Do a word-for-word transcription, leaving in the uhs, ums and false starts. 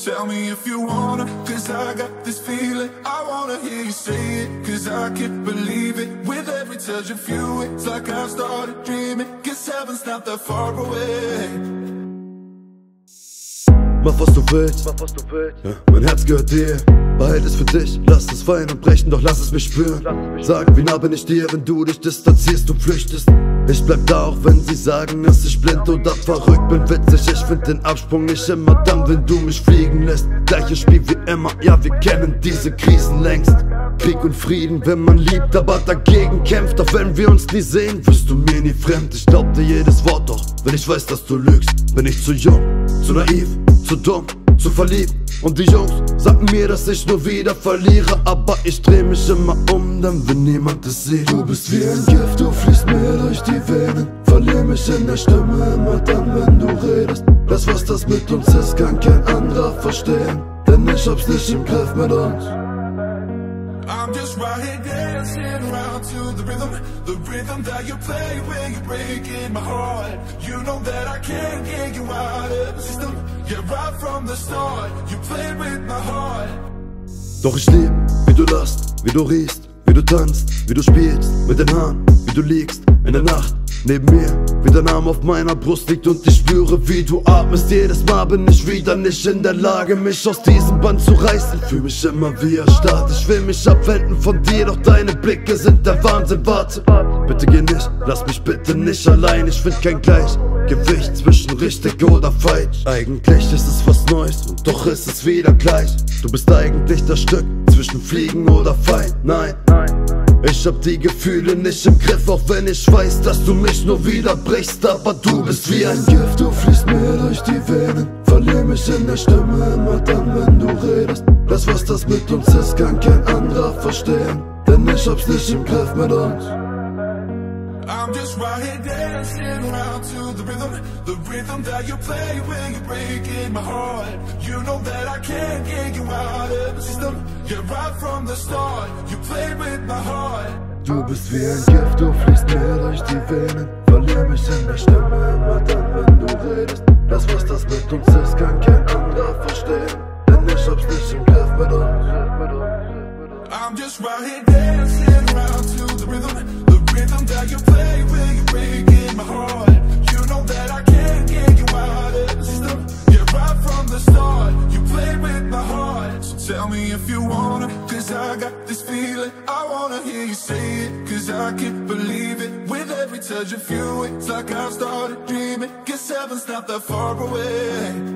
tell me if you wanna, cause I got this feeling. I wanna hear you say it, cause I can't believe it. With every touch of you, it's like I've started dreaming. Guess heaven's not that far away. Mach was du willst, mach was du willst. Ja, mein Herz gehört dir, behalt es für dich. Lass es weinen und brechen, doch lass es mich spüren. Sag, wie nah bin ich dir, wenn du dich distanzierst und flüchtest. Ich bleib da, auch wenn sie sagen, dass ich blind oder verrückt bin. Witzig, ich find den Absprung nicht immer dann, wenn du mich fliegen lässt. Gleiches Spiel wie immer, ja, wir kennen diese Krisen längst. Krieg und Frieden, wenn man liebt, aber dagegen kämpft. Auch wenn wir uns nie sehen, wirst du mir nie fremd. Ich glaub dir jedes Wort, doch wenn ich weiß, dass du lügst, bin ich zu jung, zu naiv, zu dumm, zu verliebt. Und die Jungs sagten mir, dass ich nur wieder verliere, aber ich dreh mich immer um, denn wenn niemand es sieht. Du bist wie ein Gift, du fließt mir durch die Venen. Verlier mich in der Stimme immer dann, wenn du redest. Das, was das mit uns ist, kann kein anderer verstehen, denn ich hab's nicht im Griff mit uns. I'm just right here dancing around to the rhythm, the rhythm that you play when you're breaking my heart. You know that I can't get you out of the system. Yeah, right from the start, you played with my heart. Doch ich lieb, wie du lachst, wie du riechst, wie du tanzt, wie du spielst mit den Haaren, wie du liegst in der Nacht neben mir, wie dein Arm auf meiner Brust liegt und ich spüre, wie du atmest. Jedes Mal bin ich wieder nicht in der Lage, mich aus diesem Band zu reißen. Fühl mich immer wie erstarrt, ich will mich abwenden von dir, doch deine Blicke sind der Wahnsinn. Warte, bitte geh nicht, lass mich bitte nicht allein. Ich find kein Gleichgewicht zwischen richtig oder falsch. Eigentlich ist es was Neues und doch ist es wieder gleich. Du bist eigentlich das Stück zwischen Fliegen oder Fallen. Nein, ich hab die Gefühle nicht im Griff, auch wenn ich weiß, dass du mich nur wieder brichst. Aber du bist wie ein Gift, du fließt mir durch die Venen. Verlier mich in der Stimme immer dann, wenn du redest. Das, was das mit uns ist, kann kein anderer verstehen, denn ich hab's nicht im Griff mit uns. I'm just right here dancing around to the rhythm, the rhythm that you play when you're breaking my heart. You know that I can't get you out of the system. Yeah, right from the start, you played with my heart. Du bist wie ein Gift, du fließt mir durch die Venen. Verlier mich in der Stimme immer dann, wenn du redest. Das, was das mit uns ist, kann kein anderer verstehen, denn ich hab's nicht im Griff mit uns. I'm just right here dancing around to the rhythm, the rhythm that you play when you're breaking my heart. You know that I can't get you out of the system. Yeah, right from the start, you played with my heart. So tell me if you wanna, cause I got this feeling. I wanna hear you say it, cause I can't believe it. With every touch of you, it's like I've started dreaming. Guess heaven's not that far away.